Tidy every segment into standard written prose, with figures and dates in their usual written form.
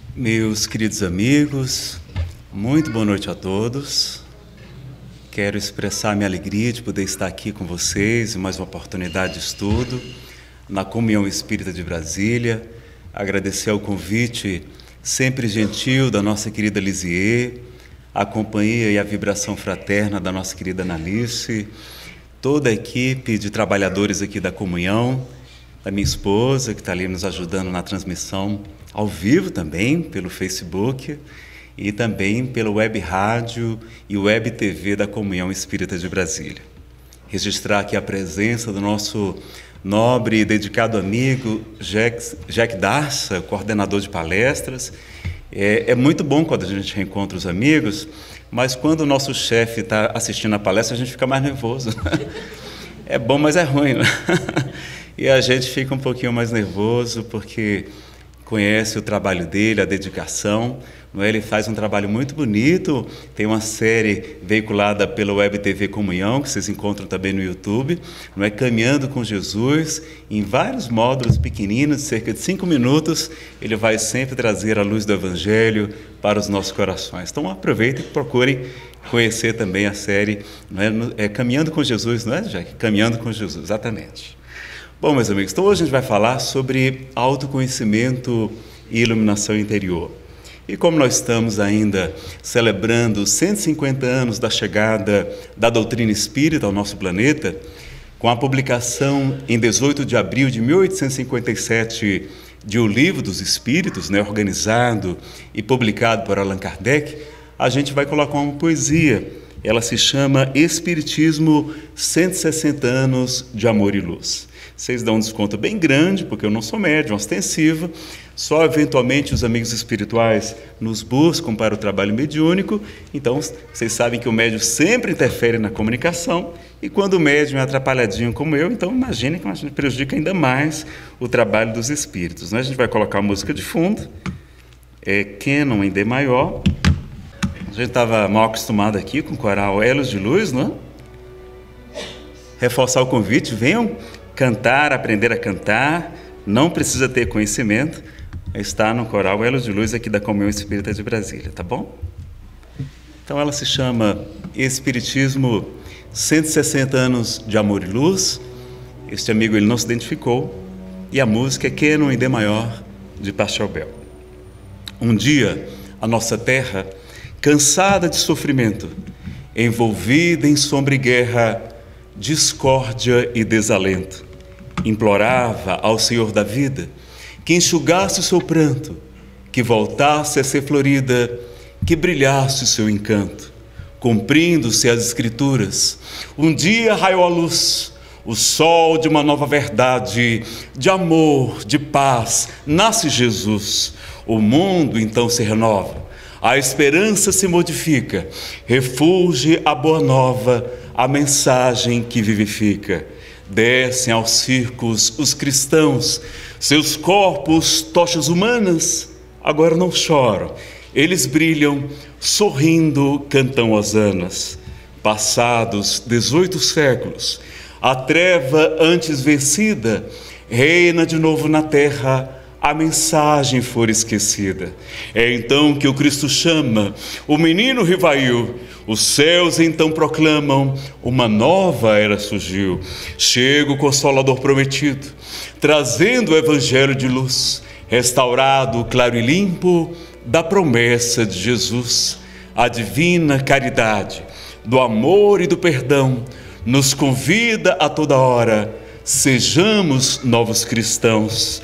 Meus queridos amigos, muito boa noite a todos. Quero expressar minha alegria de poder estar aqui com vocês em mais uma oportunidade de estudo na Comunhão Espírita de Brasília. Agradecer ao convite sempre gentil da nossa querida Lisier, a companhia e a vibração fraterna da nossa querida Analice, toda a equipe de trabalhadores aqui da Comunhão, da minha esposa, que está ali nos ajudando na transmissão ao vivo também, pelo Facebook, e também pela web rádio e web TV da Comunhão Espírita de Brasília. Registrar aqui a presença do nosso nobre e dedicado amigo Jack Darça, coordenador de palestras. É muito bom quando a gente reencontra os amigos, mas quando o nosso chefe está assistindo a palestra, a gente fica mais nervoso. É bom, mas é ruim, né? E a gente fica um pouquinho mais nervoso porque conhece o trabalho dele, a dedicação. Não é? Ele faz um trabalho muito bonito, tem uma série veiculada pela Web TV Comunhão, que vocês encontram também no YouTube, não é? Caminhando com Jesus, em vários módulos pequeninos, cerca de 5 minutos, ele vai sempre trazer a luz do Evangelho para os nossos corações. Então aproveitem e procurem conhecer também a série, não é? Caminhando com Jesus, não é, Jack? Caminhando com Jesus, exatamente. Bom, meus amigos, então hoje a gente vai falar sobre autoconhecimento e iluminação interior. E como nós estamos ainda celebrando os 150 anos da chegada da doutrina espírita ao nosso planeta, com a publicação em 18 de abril de 1857 de O Livro dos Espíritos, né, organizado e publicado por Allan Kardec, a gente vai colocar uma poesia. Ela se chama Espiritismo 160 anos de Amor e Luz. Vocês dão um desconto bem grande, porque eu não sou médium ostensivo, só eventualmente os amigos espirituais nos buscam para o trabalho mediúnico, então vocês sabem que o médium sempre interfere na comunicação, e quando o médium é atrapalhadinho como eu, então imagine que a gente prejudica ainda mais o trabalho dos espíritos, né? A gente vai colocar a música de fundo, Canon em D maior, a gente estava mal acostumado aqui com o coral Elos de Luz, não é? Reforçar o convite, venham cantar, aprender a cantar, não precisa ter conhecimento, está no coral Elos de Luz aqui da Comunhão Espírita de Brasília, tá bom? Então ela se chama Espiritismo 160 anos de Amor e Luz. Este amigo ele não se identificou, e a música é Canon em D maior, de Pachelbel. Um dia, a nossa terra, cansada de sofrimento, envolvida em sombra e guerra, discórdia e desalento, implorava ao Senhor da vida que enxugasse o seu pranto, que voltasse a ser florida, que brilhasse o seu encanto. Cumprindo-se as Escrituras, um dia raiou a luz, o sol de uma nova verdade, de amor, de paz, nasce Jesus. O mundo então se renova, a esperança se modifica, refulge a boa nova, a mensagem que vivifica. Descem aos circos os cristãos, seus corpos, tochas humanas, agora não choram, eles brilham, sorrindo, cantam hosanas. Passados 18 séculos, a treva antes vencida, reina de novo na terra, a mensagem for esquecida. É então que o Cristo chama, o menino rivail, os céus então proclamam, uma nova era surgiu. Chega o Consolador prometido, trazendo o Evangelho de luz, restaurado, claro e limpo, da promessa de Jesus. A divina caridade, do amor e do perdão, nos convida a toda hora, sejamos novos cristãos.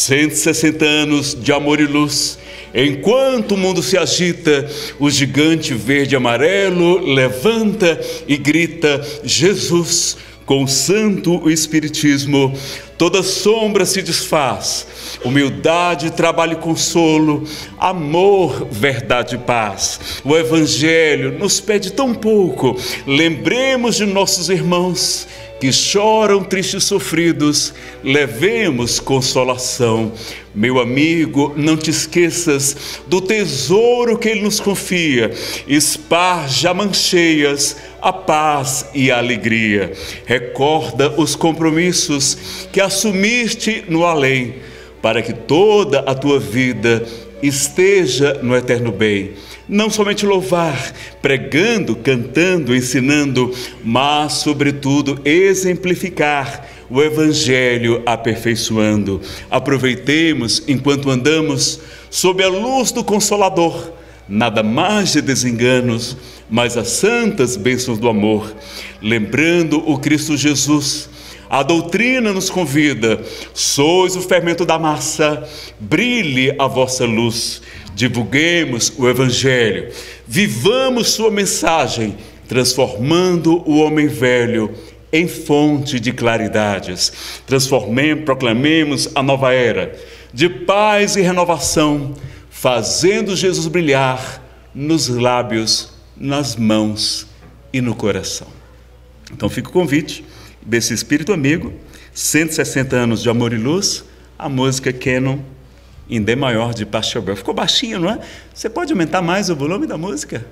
160 anos de amor e luz. Enquanto o mundo se agita, o gigante verde e amarelo levanta e grita: Jesus! Com o santo Espiritismo, toda sombra se desfaz. Humildade, trabalho e consolo, amor, verdade e paz. O Evangelho nos pede tão pouco. Lembremos de nossos irmãos que choram tristes e sofridos, levemos consolação. Meu amigo, não te esqueças do tesouro que Ele nos confia, esparja mancheias a paz e a alegria. Recorda os compromissos que assumiste no além, para que toda a tua vida esteja no eterno bem. Não somente louvar, pregando, cantando, ensinando, mas, sobretudo, exemplificar o Evangelho aperfeiçoando. Aproveitemos enquanto andamos sob a luz do Consolador, nada mais de desenganos, mas as santas bênçãos do amor, lembrando o Cristo Jesus. A doutrina nos convida: sois o fermento da massa, brilhe a vossa luz, divulguemos o Evangelho, vivamos sua mensagem, transformando o homem velho em fonte de claridades. Proclamemos a nova era de paz e renovação, fazendo Jesus brilhar nos lábios, nas mãos e no coração. Então fica o convite desse espírito amigo, 160 anos de amor e luz, a música Canon em D maior de Pachelbel. Ficou baixinho, não é? Você pode aumentar mais o volume da música?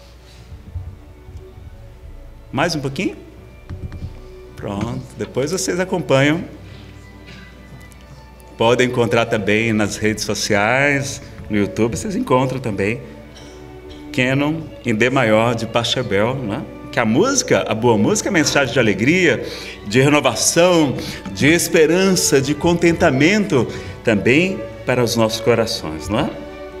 Mais um pouquinho? Pronto, depois vocês acompanham. Podem encontrar também nas redes sociais, no YouTube, vocês encontram também Canon em D maior de Pachelbel, não é? Que a música, a boa música, é mensagem de alegria, de renovação, de esperança, de contentamento, também para os nossos corações, não é?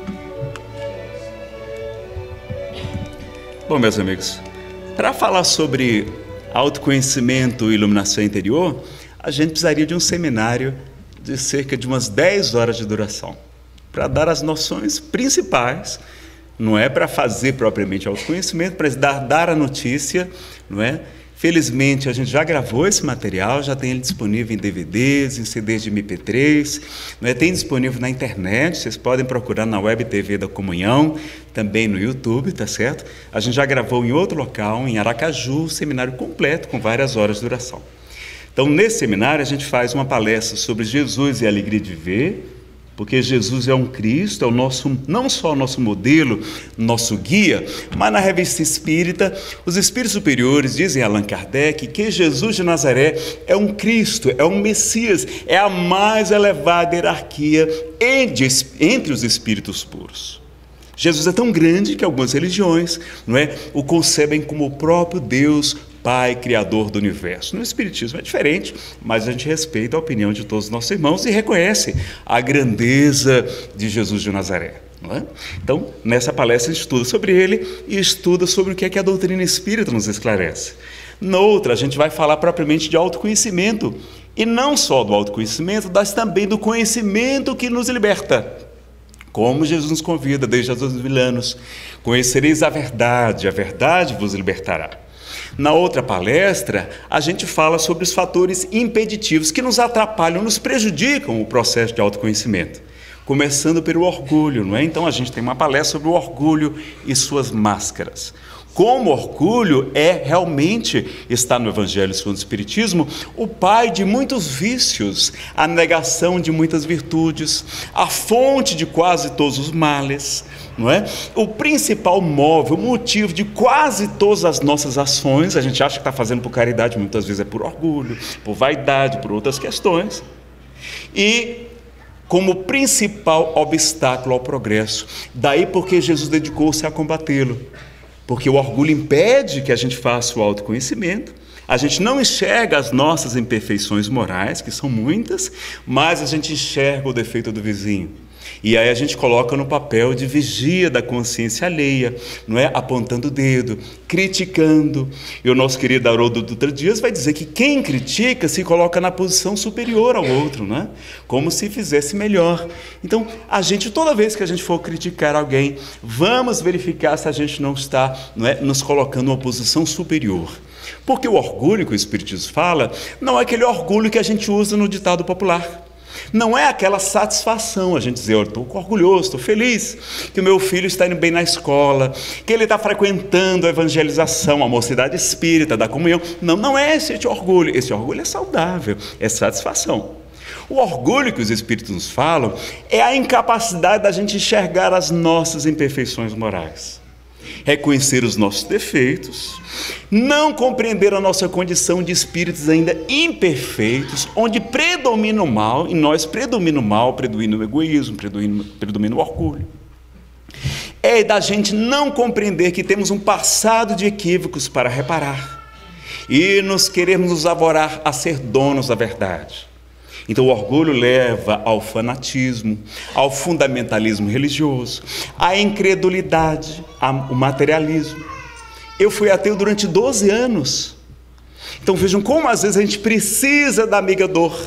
Bom, meus amigos, para falar sobre autoconhecimento e iluminação interior, a gente precisaria de um seminário de cerca de umas 10 horas de duração, para dar as noções principais. Não é para fazer propriamente autoconhecimento, para dar a notícia, não é? Felizmente, a gente já gravou esse material, já tem ele disponível em DVDs, em CDs de MP3, não é? Tem disponível na internet, vocês podem procurar na Web TV da Comunhão, também no YouTube, tá certo? A gente já gravou em outro local, em Aracaju, um seminário completo, com várias horas de duração. Então, nesse seminário, a gente faz uma palestra sobre Jesus e a alegria de viver, porque Jesus é um Cristo, é o nosso, não só o nosso modelo, nosso guia, mas na revista espírita, os espíritos superiores dizem a Allan Kardec que Jesus de Nazaré é um Cristo, é um Messias, é a mais elevada hierarquia entre os espíritos puros. Jesus é tão grande que algumas religiões, não é, o concebem como o próprio Deus, Pai, Criador do Universo. No Espiritismo é diferente, mas a gente respeita a opinião de todos os nossos irmãos e reconhece a grandeza de Jesus de Nazaré. Não é? Então, nessa palestra a gente estuda sobre ele e estuda sobre o que é que a doutrina espírita nos esclarece. Na outra, a gente vai falar propriamente de autoconhecimento, e não só do autoconhecimento, mas também do conhecimento que nos liberta. Como Jesus nos convida desde há 2000 anos, conhecereis a verdade vos libertará. Na outra palestra, a gente fala sobre os fatores impeditivos que nos atrapalham, nos prejudicam o processo de autoconhecimento, começando pelo orgulho, não é? Então a gente tem uma palestra sobre o orgulho e suas máscaras. Como o orgulho realmente está no Evangelho segundo o Espiritismo, o pai de muitos vícios, a negação de muitas virtudes, a fonte de quase todos os males, não é? O principal móvel, o motivo de quase todas as nossas ações. A gente acha que está fazendo por caridade, muitas vezes é por orgulho, por vaidade, por outras questões. E como principal obstáculo ao progresso. Daí porque Jesus dedicou-se a combatê-lo. Porque o orgulho impede que a gente faça o autoconhecimento, a gente não enxerga as nossas imperfeições morais, que são muitas, mas a gente enxerga o defeito do vizinho. E aí a gente coloca no papel de vigia da consciência alheia, não é? Apontando o dedo, criticando. E o nosso querido Haroldo Dutra Dias vai dizer que quem critica se coloca na posição superior ao outro, não é? Como se fizesse melhor. Então, a gente, toda vez que a gente for criticar alguém, vamos verificar se a gente não está, não é, nos colocando numa posição superior. Porque o orgulho que o Espiritismo fala não é aquele orgulho que a gente usa no ditado popular. Não é aquela satisfação, a gente dizer, eu estou orgulhoso, estou feliz que o meu filho está indo bem na escola, que ele está frequentando a evangelização, a mocidade espírita, da comunhão. Não, não é esse orgulho. Esse orgulho é saudável, é satisfação. O orgulho que os espíritos nos falam é a incapacidade da gente enxergar as nossas imperfeições morais. reconhecer os nossos defeitos, não compreender a nossa condição de espíritos ainda imperfeitos, onde predomina o mal, em nós predomina o mal, predomina o egoísmo, predomina o orgulho. É da gente não compreender que temos um passado de equívocos para reparar e nos queremos nos avorar a ser donos da verdade. Então o orgulho leva ao fanatismo, ao fundamentalismo religioso, à incredulidade, ao materialismo. Eu fui ateu durante 12 anos. Então vejam como às vezes a gente precisa da amiga dor.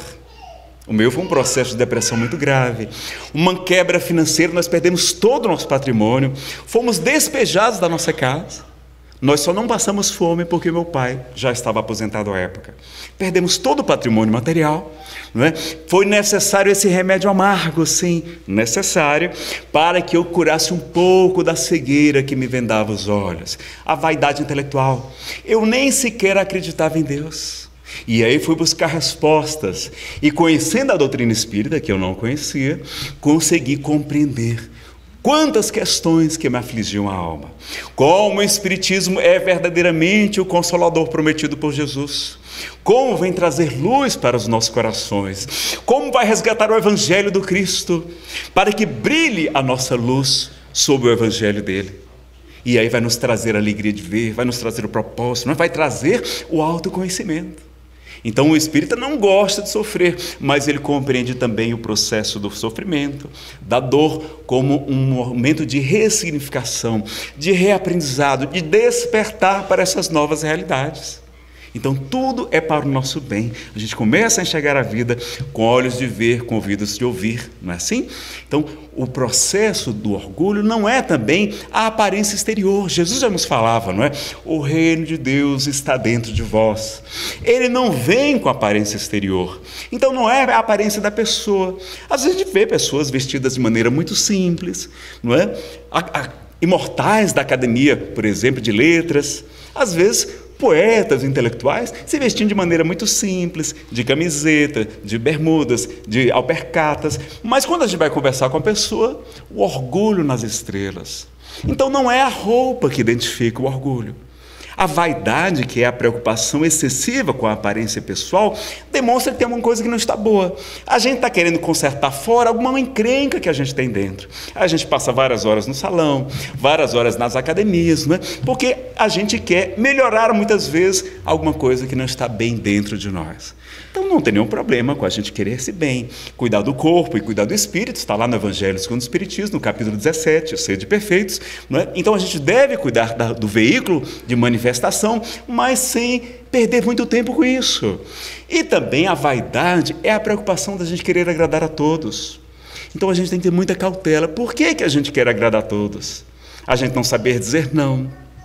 O meu foi um processo de depressão muito grave, uma quebra financeira, nós perdemos todo o nosso patrimônio, fomos despejados da nossa casa. Nós só não passamos fome porque meu pai já estava aposentado à época. Perdemos todo o patrimônio material, não é? Foi necessário esse remédio amargo, sim, necessário, para que eu curasse um pouco da cegueira que me vendava os olhos, a vaidade intelectual. Eu nem sequer acreditava em Deus. E aí fui buscar respostas, e conhecendo a doutrina espírita, que eu não conhecia, consegui compreender quantas questões que me afligiam a alma. Como o Espiritismo é verdadeiramente o Consolador prometido por Jesus. Como vem trazer luz para os nossos corações. Como vai resgatar o Evangelho do Cristo, para que brilhe a nossa luz sobre o Evangelho dele. E aí vai nos trazer a alegria de ver, vai nos trazer o propósito, vai trazer o autoconhecimento. Então o espírita não gosta de sofrer, mas ele compreende também o processo do sofrimento, da dor, como um momento de ressignificação, de reaprendizado, de despertar para essas novas realidades. Então tudo é para o nosso bem. A gente começa a enxergar a vida com olhos de ver, com ouvidos de ouvir, não é assim? Então o processo do orgulho não é também a aparência exterior. Jesus já nos falava, não é? O reino de Deus está dentro de vós. Ele não vem com aparência exterior. Então não é a aparência da pessoa. Às vezes a gente vê pessoas vestidas de maneira muito simples, não é? Imortais da academia, por exemplo, de letras, às vezes poetas intelectuais se vestindo de maneira muito simples, de camiseta, de bermudas, de alpercatas, mas quando a gente vai conversar com a pessoa, o orgulho nas estrelas. Então não é a roupa que identifica o orgulho. A vaidade, que é a preocupação excessiva com a aparência pessoal, demonstra que tem alguma coisa que não está boa. A gente está querendo consertar fora alguma encrenca que a gente tem dentro. A gente passa várias horas no salão, várias horas nas academias, né? Porque a gente quer melhorar muitas vezes alguma coisa que não está bem dentro de nós. Então não tem nenhum problema com a gente querer-se bem, cuidar do corpo e cuidar do espírito, está lá no Evangelho segundo o Espiritismo, no capítulo 17, Sede Perfeitos, não é? Então a gente deve cuidar do veículo de manifestação, mas sem perder muito tempo com isso. E também a vaidade é a preocupação da gente querer agradar a todos. Então a gente tem que ter muita cautela. Por que a gente quer agradar a todos? A gente não saber dizer não.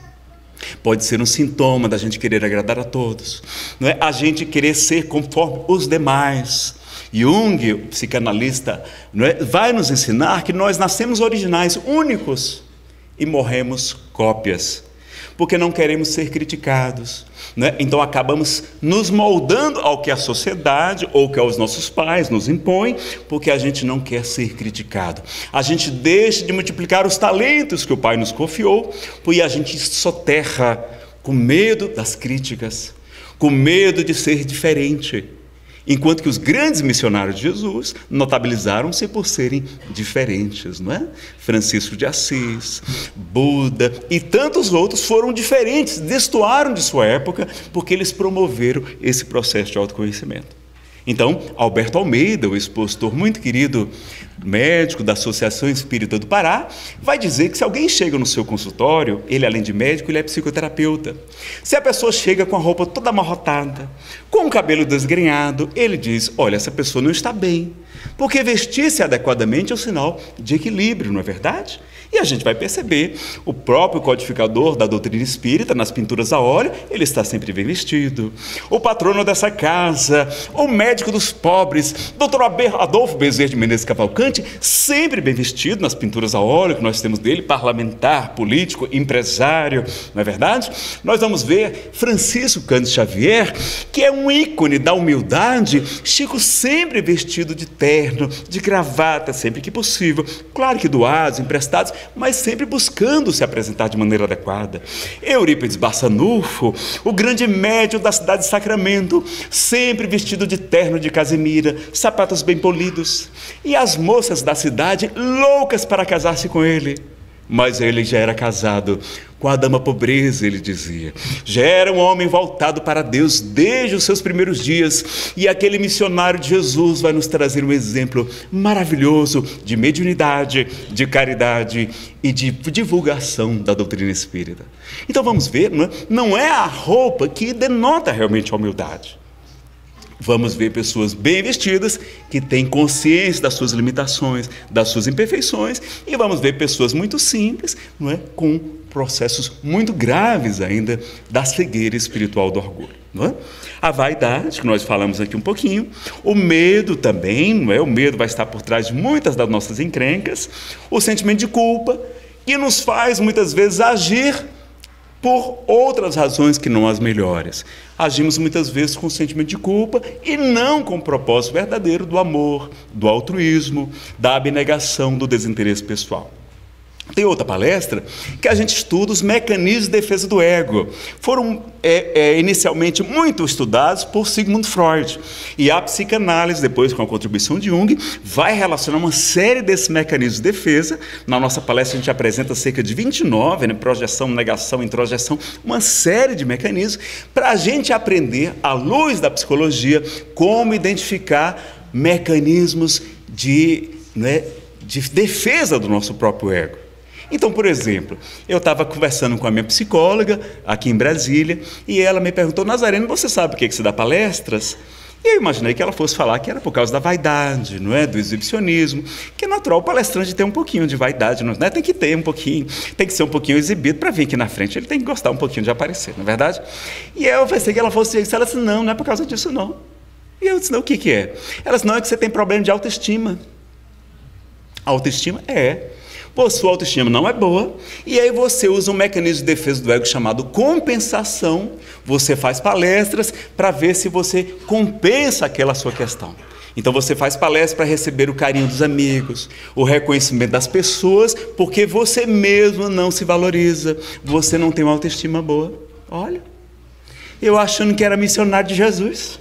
Pode ser um sintoma da gente querer agradar a todos, não é? A gente querer ser conforme os demais. Jung, o psicanalista, não é? Vai nos ensinar que nós nascemos originais, únicos, e morremos cópias, porque não queremos ser criticados, não é? Então acabamos nos moldando ao que a sociedade ou que os nossos pais nos impõem, porque a gente não quer ser criticado. A gente deixa de multiplicar os talentos que o Pai nos confiou, porque a gente soterra com medo das críticas, com medo de ser diferente. Enquanto que os grandes missionários de Jesus notabilizaram-se por serem diferentes, não é? Francisco de Assis, Buda e tantos outros foram diferentes, destoaram de sua época, porque eles promoveram esse processo de autoconhecimento. Então, Alberto Almeida, o expositor muito querido, médico da Associação Espírita do Pará, vai dizer que se alguém chega no seu consultório, ele além de médico, ele é psicoterapeuta. Se a pessoa chega com a roupa toda amarrotada, com o cabelo desgrenhado, ele diz, olha, essa pessoa não está bem, porque vestir-se adequadamente é um sinal de equilíbrio, não é verdade? E a gente vai perceber, o próprio codificador da doutrina espírita, nas pinturas a óleo, ele está sempre bem vestido. O patrono dessa casa, o médico dos pobres, Dr. Adolfo Bezerra de Menezes Cavalcante, sempre bem vestido nas pinturas a óleo que nós temos dele, parlamentar, político, empresário, não é verdade? Nós vamos ver Francisco Cândido Xavier, que é um ícone da humildade, Chico sempre vestido de terno, terno, de gravata, sempre que possível. Claro que doados, emprestados, mas sempre buscando se apresentar de maneira adequada. Eurípides Barçanufo, o grande médium da cidade de Sacramento, sempre vestido de terno de casemira, sapatos bem polidos. E as moças da cidade loucas para casar-se com ele. Mas ele já era casado com a dama pobreza, ele dizia. Já era um homem voltado para Deus desde os seus primeiros dias. E aquele missionário de Jesus vai nos trazer um exemplo maravilhoso de mediunidade, de caridade e de divulgação da doutrina espírita. Então vamos ver, não é a roupa que denota realmente a humildade. Vamos ver pessoas bem vestidas, que têm consciência das suas limitações, das suas imperfeições, e vamos ver pessoas muito simples, com processos muito graves ainda da cegueira espiritual do orgulho. A vaidade, que nós falamos aqui um pouquinho, o medo também, o medo vai estar por trás de muitas das nossas encrencas, o sentimento de culpa, que nos faz muitas vezes agir por outras razões que não as melhores. Agimos muitas vezes com sentimento de culpa e não com o propósito verdadeiro do amor, do altruísmo, da abnegação, do desinteresse pessoal. Tem outra palestra que a gente estuda os mecanismos de defesa do ego. Foram inicialmente muito estudados por Sigmund Freud. E a psicanálise, depois com a contribuição de Jung, vai relacionar uma série desses mecanismos de defesa. Na nossa palestra a gente apresenta cerca de 29, projeção, negação, introjeção, uma série de mecanismos para a gente aprender, à luz da psicologia, como identificar mecanismos de defesa do nosso próprio ego. Então, por exemplo, eu estava conversando com a minha psicóloga aqui em Brasília e ela me perguntou: Nazareno, você sabe por que você dá palestras? E eu imaginei que ela fosse falar que era por causa da vaidade, do exibicionismo, que é natural o palestrante ter um pouquinho de vaidade, tem que ter um pouquinho, tem que ser um pouquinho exibido para vir aqui na frente, ele tem que gostar um pouquinho de aparecer, não é verdade? E eu pensei que ela fosse isso, ela disse: não é por causa disso não. E eu disse: não, o que é? Ela disse: não, é que você tem problema de autoestima. Autoestima? Sua autoestima não é boa, e aí você usa um mecanismo de defesa do ego chamado compensação. Você faz palestras para ver se você compensa aquela sua questão. Então você faz palestras para receber o carinho dos amigos, o reconhecimento das pessoas, porque você mesmo não se valoriza, você não tem uma autoestima boa. Olha, eu achando que era missionário de Jesus,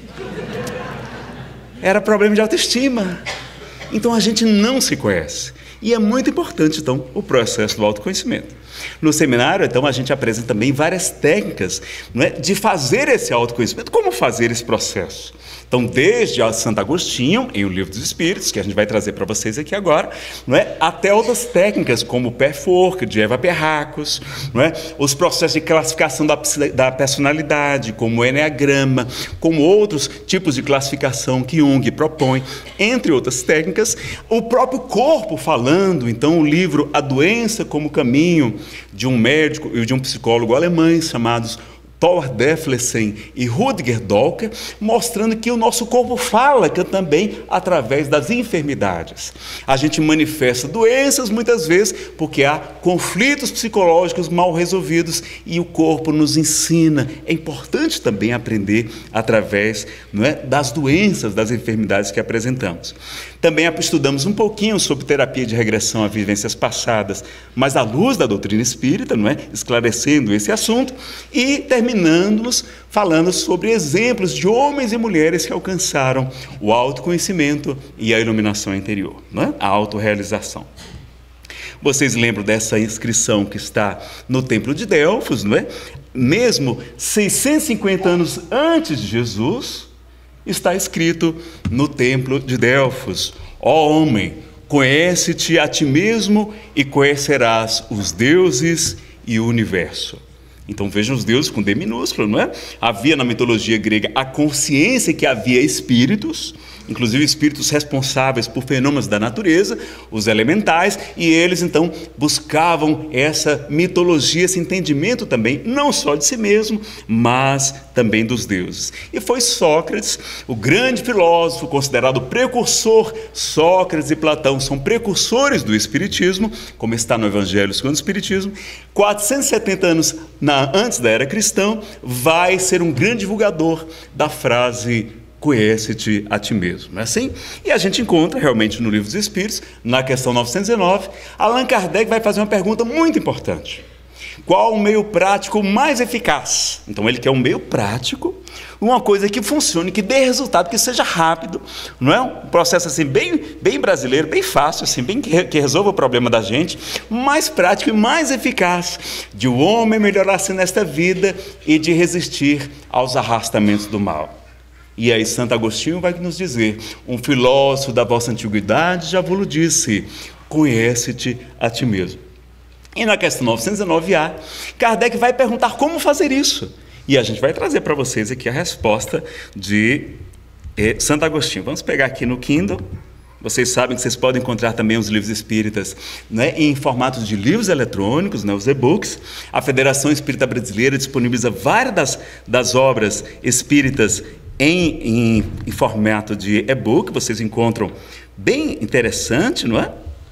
era problema de autoestima. Então a gente não se conhece. E é muito importante, então, o processo do autoconhecimento. No seminário, então, a gente apresenta também várias técnicas de fazer esse autoconhecimento. Como fazer esse processo? Então, desde Santo Agostinho, em O Livro dos Espíritos, que a gente vai trazer para vocês aqui agora, até outras técnicas, como o Pathwork, de Eva Perracos, os processos de classificação da personalidade, como o Eneagrama, como outros tipos de classificação que Jung propõe, entre outras técnicas. O próprio corpo falando, então, o livro A Doença como Caminho, de um médico e de um psicólogo alemães chamados Thor Deflesen e Rudger Dolker, mostrando que o nosso corpo fala também através das enfermidades. A gente manifesta doenças muitas vezes porque há conflitos psicológicos mal resolvidos e o corpo nos ensina. É importante também aprender através das doenças, das enfermidades que apresentamos. Também estudamos um pouquinho sobre terapia de regressão a vivências passadas, mas à luz da doutrina espírita, esclarecendo esse assunto, e terminando-nos falando sobre exemplos de homens e mulheres que alcançaram o autoconhecimento e a iluminação interior, a autorrealização. Vocês lembram dessa inscrição que está no Templo de Delfos, Mesmo 650 anos antes de Jesus, está escrito no Templo de Delfos: ó homem, conhece-te a ti mesmo e conhecerás os deuses e o universo. Então vejam os deuses com D minúsculo, Havia na mitologia grega a consciência que havia espíritos, inclusive espíritos responsáveis por fenômenos da natureza, os elementais, e eles então buscavam essa mitologia, esse entendimento também, não só de si mesmo, mas também dos deuses. E foi Sócrates, o grande filósofo, considerado precursor. Sócrates e Platão são precursores do espiritismo, como está no Evangelho segundo o Espiritismo. 470 anos antes da era cristã, vai ser um grande divulgador da frase conhece-te a ti mesmo. Não é assim? E a gente encontra realmente no Livro dos Espíritos, na questão 919, Allan Kardec vai fazer uma pergunta muito importante. Qual o meio prático mais eficaz? Então ele quer um meio prático, uma coisa que funcione, que dê resultado, que seja rápido, não é? Um processo assim bem brasileiro, bem fácil, assim, bem que resolva o problema da gente, mais prático e mais eficaz, de o homem melhorar-se nesta vida e de resistir aos arrastamentos do mal. E aí Santo Agostinho vai nos dizer, um filósofo da vossa antiguidade já vos disse, conhece-te a ti mesmo. E na questão 919A, Kardec vai perguntar como fazer isso. E a gente vai trazer para vocês aqui a resposta de Santo Agostinho. Vamos pegar aqui no Kindle. Vocês sabem que vocês podem encontrar também os livros espíritas, né, em formatos de livros eletrônicos, né, os e-books. A Federação Espírita Brasileira disponibiliza várias das obras espíritas em formato de e-book. Vocês encontram bem interessante, não é?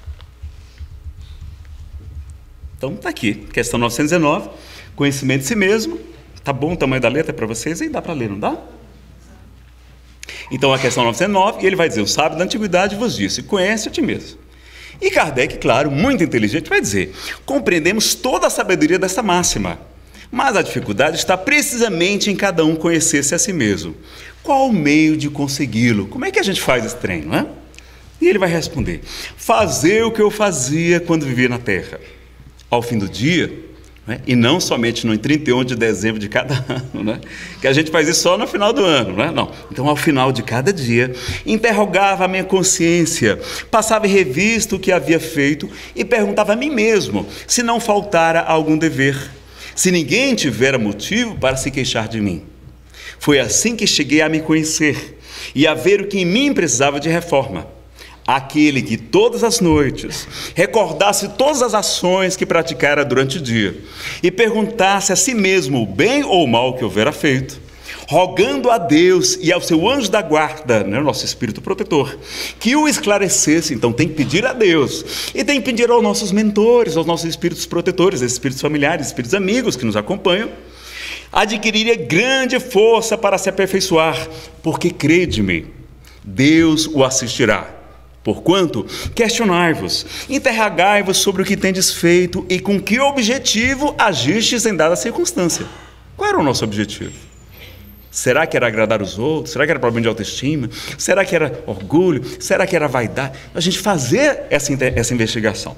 Então, está aqui, questão 919, conhecimento de si mesmo. Tá bom o tamanho da letra para vocês? Aí dá para ler, não dá? Então, a questão 909, ele vai dizer, o sábio da antiguidade vos disse, conhece a ti mesmo. E Kardec, claro, muito inteligente, vai dizer, compreendemos toda a sabedoria desta máxima, mas a dificuldade está precisamente em cada um conhecer-se a si mesmo. Qual o meio de consegui-lo? Como é que a gente faz esse treino, não é? E ele vai responder, fazer o que eu fazia quando vivia na Terra. Ao fim do dia, né? E não somente no 31 de dezembro de cada ano, né? Que a gente faz isso só no final do ano, né? Não. Então, ao final de cada dia, interrogava a minha consciência, passava em revista o que havia feito e perguntava a mim mesmo se não faltara algum dever, se ninguém tivera motivo para se queixar de mim. Foi assim que cheguei a me conhecer e a ver o que em mim precisava de reforma. Aquele que todas as noites recordasse todas as ações que praticara durante o dia e perguntasse a si mesmo o bem ou o mal que houvera feito, rogando a Deus e ao seu anjo da guarda, né, nosso espírito protetor, que o esclarecesse. Então tem que pedir a Deus e tem que pedir aos nossos mentores, aos nossos espíritos protetores, espíritos familiares, espíritos amigos que nos acompanham, adquiriria grande força para se aperfeiçoar, porque crede-me, Deus o assistirá. Porquanto, questionai-vos, interrogai-vos sobre o que tendes feito e com que objetivo agistes em dada circunstância. Qual era o nosso objetivo? Será que era agradar os outros? Será que era problema de autoestima? Será que era orgulho? Será que era vaidade? A gente fazer essa investigação.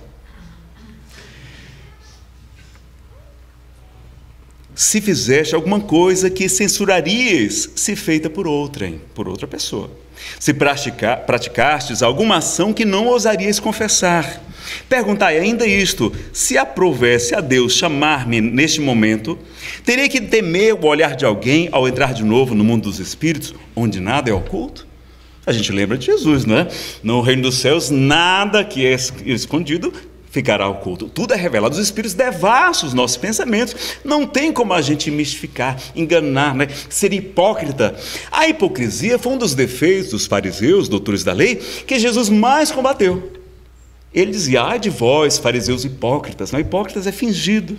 Se fizeste alguma coisa que censurarias se feita por outra pessoa. Se praticastes alguma ação que não ousarias confessar. Perguntai ainda isto, se aprovesse a Deus chamar-me neste momento, teria que temer o olhar de alguém ao entrar de novo no mundo dos espíritos, onde nada é oculto? A gente lembra de Jesus, não é? No reino dos céus, nada que é escondido ficará oculto. Tudo é revelado. Os espíritos devassam os nossos pensamentos. Não tem como a gente mistificar, enganar, né? Ser hipócrita. A hipocrisia foi um dos defeitos dos fariseus, doutores da lei, que Jesus mais combateu. Ele dizia, ai de vós, fariseus hipócritas. Não, hipócritas é fingido.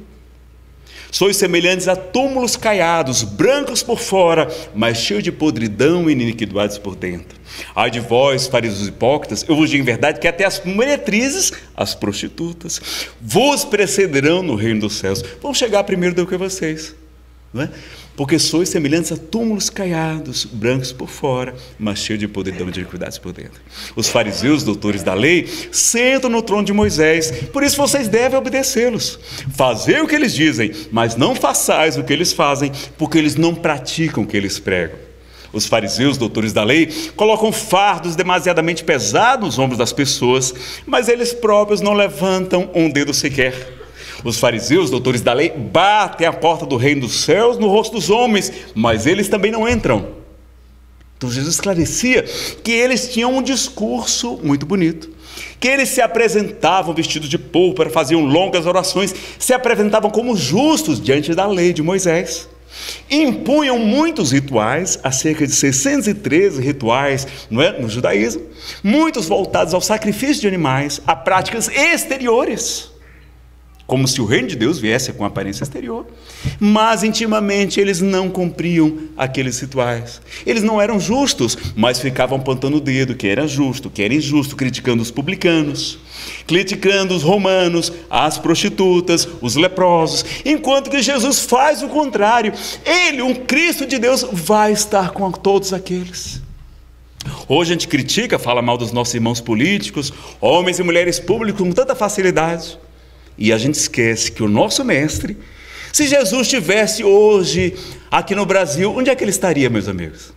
Sois semelhantes a túmulos caiados, brancos por fora, mas cheios de podridão e iniquidades por dentro. Ai de vós, fariseus hipócritas, eu vos digo em verdade que até as meretrizes, as prostitutas, vos precederão no reino dos céus. Vão chegar primeiro do que vocês, não é? Porque sois semelhantes a túmulos caiados, brancos por fora, mas cheios de podridão e de iniquidades por dentro. Os fariseus, doutores da lei, sentam no trono de Moisés, por isso vocês devem obedecê-los. Fazer o que eles dizem, mas não façais o que eles fazem, porque eles não praticam o que eles pregam. Os fariseus, doutores da lei, colocam fardos demasiadamente pesados nos ombros das pessoas, mas eles próprios não levantam um dedo sequer. Os fariseus, doutores da lei, batem a porta do reino dos céus no rosto dos homens, mas eles também não entram. Então Jesus esclarecia que eles tinham um discurso muito bonito, que eles se apresentavam vestidos de púrpura, faziam longas orações, se apresentavam como justos diante da lei de Moisés. Impunham muitos rituais, há cerca de 613 rituais, não é, no judaísmo, muitos voltados ao sacrifício de animais, a práticas exteriores. como se o reino de Deus viesse com aparência exterior, mas intimamente eles não cumpriam aqueles rituais. Eles não eram justos, mas ficavam apontando o dedo, que era justo, que era injusto, criticando os publicanos, criticando os romanos, as prostitutas, os leprosos, enquanto que Jesus faz o contrário. Ele, um Cristo de Deus, vai estar com todos aqueles. Hoje a gente critica, fala mal dos nossos irmãos políticos, homens e mulheres públicos com tanta facilidade, e a gente esquece que o nosso mestre, se Jesus estivesse hoje aqui no Brasil, onde é que ele estaria, meus amigos?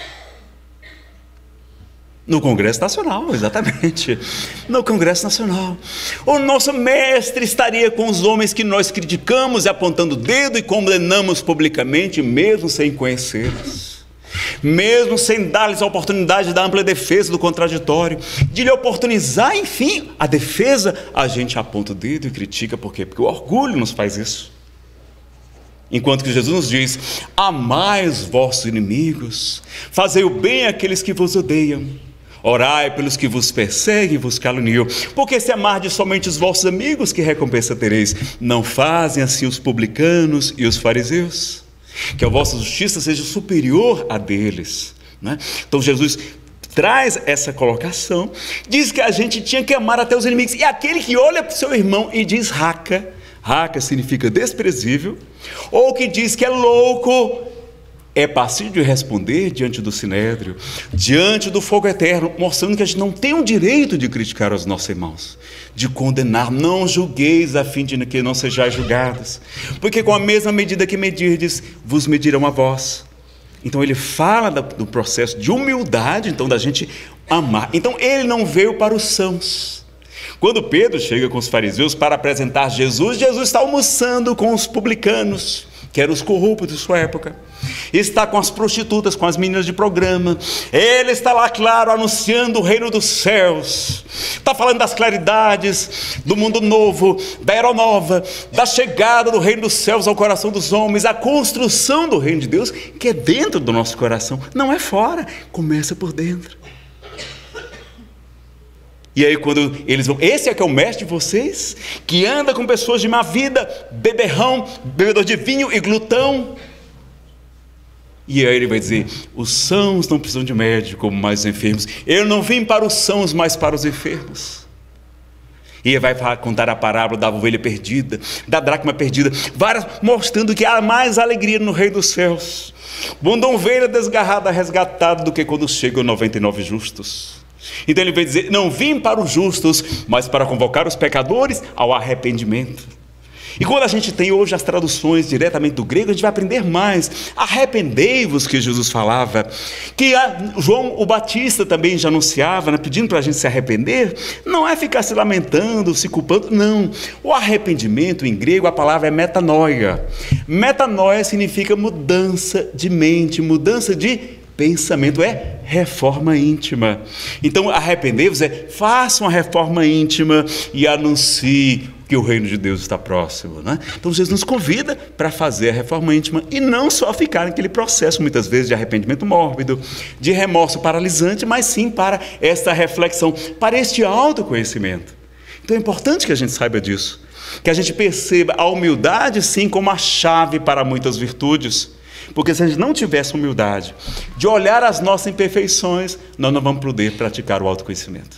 No Congresso Nacional, exatamente, no Congresso Nacional. O nosso mestre estaria com os homens que nós criticamos e apontando o dedo e condenamos publicamente, mesmo sem conhecê-los, mesmo sem dar-lhes a oportunidade da ampla defesa do contraditório, de lhe oportunizar, enfim, a defesa. A gente aponta o dedo e critica, por quê? Porque o orgulho nos faz isso. Enquanto que Jesus nos diz: amai os vossos inimigos, fazei o bem àqueles que vos odeiam, orai pelos que vos perseguem e vos caluniam, porque se amardes somente os vossos amigos, que recompensa tereis? Não fazem assim os publicanos e os fariseus? Que a vossa justiça seja superior à deles, né? Então Jesus traz essa colocação, diz que a gente tinha que amar até os inimigos, e aquele que olha para o seu irmão e diz raca, raca significa desprezível, ou que diz que é louco, é passível de responder diante do sinédrio, diante do fogo eterno, mostrando que a gente não tem o direito de criticar os nossos irmãos, de condenar. Não julgueis a fim de que não sejais julgados, porque com a mesma medida que medirdes, vos medirão a vós. Então ele fala do processo de humildade, então da gente amar. Então ele não veio para os sãos. Quando Pedro chega com os fariseus para apresentar Jesus, Jesus está almoçando com os publicanos, que eram os corruptos de sua época. Está com as prostitutas, com as meninas de programa. Ele está lá, claro, anunciando o reino dos céus. Está falando das claridades, do mundo novo, da era nova, da chegada do reino dos céus ao coração dos homens, a construção do reino de Deus, que é dentro do nosso coração, não é fora, começa por dentro. E aí quando eles vão, esse é que é o mestre de vocês, que anda com pessoas de má vida, beberrão, bebedor de vinho e glutão. E aí ele vai dizer: os sãos não precisam de médico como mais os enfermos. Eu não vim para os sãos, mas para os enfermos. E ele vai contar a parábola da ovelha perdida, da dracma perdida, várias, mostrando que há mais alegria no reino dos céus. Bunda ovelha desgarrada, resgatada, do que quando chegam 99 justos. Então ele vai dizer: não vim para os justos, mas para convocar os pecadores ao arrependimento. E quando a gente tem hoje as traduções diretamente do grego, a gente vai aprender mais. Arrependei-vos, que Jesus falava, que João o Batista também já anunciava, né, pedindo para a gente se arrepender. Não é ficar se lamentando, se culpando, não. O arrependimento, em grego, a palavra é metanoia. Metanoia significa mudança de mente, mudança de pensamento, é reforma íntima. Então arrependei-vos faça uma reforma íntima e anuncie que o reino de Deus está próximo, né? Então Jesus nos convida para fazer a reforma íntima e não só ficar naquele processo muitas vezes de arrependimento mórbido, de remorso paralisante, mas sim para esta reflexão, para este autoconhecimento. Então é importante que a gente saiba disso, que a gente perceba a humildade sim como a chave para muitas virtudes. Porque se a gente não tivesse humildade de olhar as nossas imperfeições, nós não vamos poder praticar o autoconhecimento.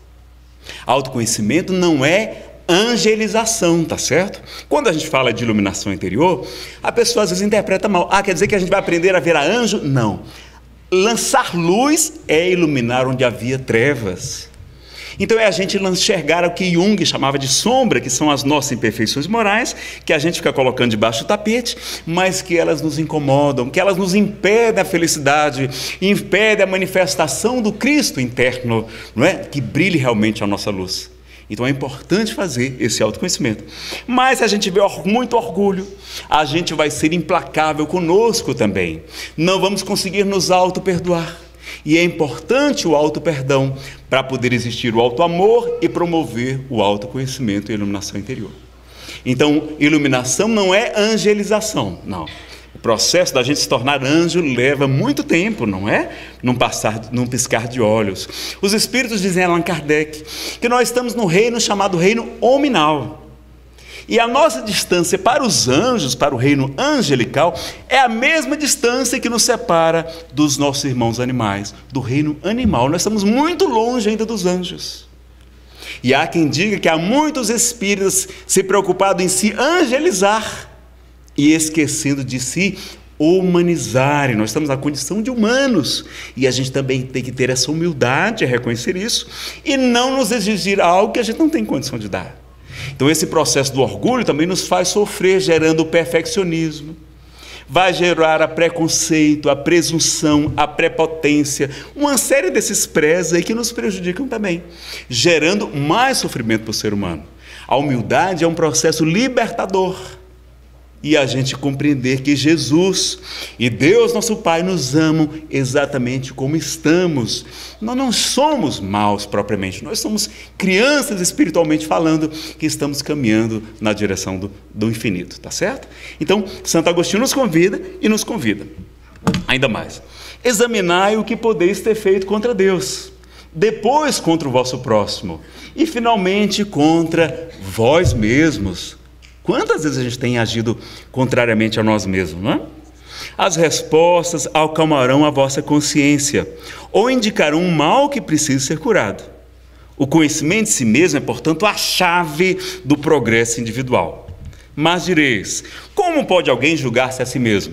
Autoconhecimento não é angelização, tá certo? Quando a gente fala de iluminação interior, a pessoa às vezes interpreta mal. Quer dizer que a gente vai aprender a ver a anjo? Não. Lançar luz é iluminar onde havia trevas. Então é a gente enxergar o que Jung chamava de sombra, que são as nossas imperfeições morais, que a gente fica colocando debaixo do tapete, mas que elas nos incomodam, que elas nos impedem a felicidade, impedem a manifestação do Cristo interno, não é? Que brilhe realmente a nossa luz. Então é importante fazer esse autoconhecimento. Mas se a gente vê muito orgulho, a gente vai ser implacável conosco também. Não vamos conseguir nos auto-perdoar. E é importante o auto-perdão para poder existir o auto-amor e promover o autoconhecimento e a iluminação interior. Então, iluminação não é angelização, não. O processo da gente se tornar anjo leva muito tempo, não é? Num piscar de olhos. Os espíritos dizem a Allan Kardec que nós estamos no reino chamado reino hominal. E a nossa distância para os anjos, para o reino angelical, é a mesma distância que nos separa dos nossos irmãos animais, do reino animal. Nós estamos muito longe ainda dos anjos. E há quem diga que há muitos espíritos se preocupados em se angelizar e esquecendo de se humanizarem. Nós estamos na condição de humanos e a gente também tem que ter essa humildade a reconhecer isso e não nos exigir algo que a gente não tem condição de dar. Então esse processo do orgulho também nos faz sofrer, gerando o perfeccionismo, vai gerar a preconceito, a presunção, a prepotência, uma série desses prés aí que nos prejudicam também, gerando mais sofrimento para o ser humano. A humildade é um processo libertador. E a gente compreender que Jesus e Deus, nosso Pai, nos amam exatamente como estamos. Nós não somos maus propriamente, nós somos crianças espiritualmente falando que estamos caminhando na direção do infinito, tá certo? Então, Santo Agostinho nos convida e nos convida, ainda mais. Examinai o que podeis ter feito contra Deus, depois contra o vosso próximo e finalmente contra vós mesmos. Quantas vezes a gente tem agido contrariamente a nós mesmos, não é? As respostas acalmarão a vossa consciência ou indicarão um mal que precisa ser curado. O conhecimento de si mesmo é, portanto, a chave do progresso individual. Mas direis, como pode alguém julgar-se a si mesmo?